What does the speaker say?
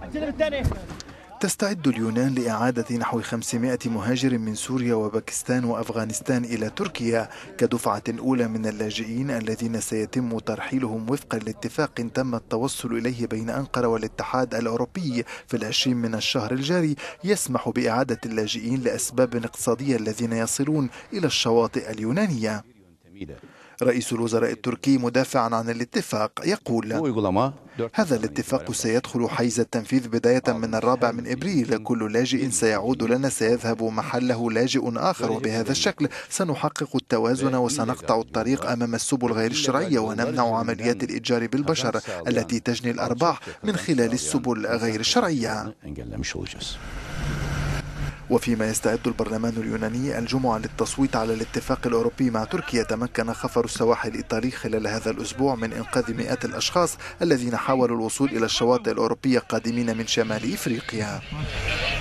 تستعد اليونان لإعادة نحو 500 مهاجر من سوريا وباكستان وأفغانستان إلى تركيا كدفعة أولى من اللاجئين الذين سيتم ترحيلهم وفقا لاتفاق تم التوصل إليه بين أنقرة والاتحاد الأوروبي في 20 من الشهر الجاري، يسمح بإعادة اللاجئين لأسباب اقتصادية الذين يصلون إلى الشواطئ اليونانية. رئيس الوزراء التركي مدافعا عن الاتفاق يقول: هذا الاتفاق سيدخل حيز التنفيذ بداية من 4 من إبريل. كل لاجئ سيعود لنا سيذهب محله لاجئ آخر، وبهذا الشكل سنحقق التوازن وسنقطع الطريق أمام السبل غير الشرعية ونمنع عمليات الإتجار بالبشر التي تجني الأرباح من خلال السبل غير الشرعية. وفيما يستعد البرلمان اليوناني الجمعة للتصويت على الاتفاق الأوروبي مع تركيا، تمكن خفر السواحل الإيطالي خلال هذا الأسبوع من إنقاذ مئات الأشخاص الذين حاولوا الوصول إلى الشواطئ الأوروبية قادمين من شمال إفريقيا.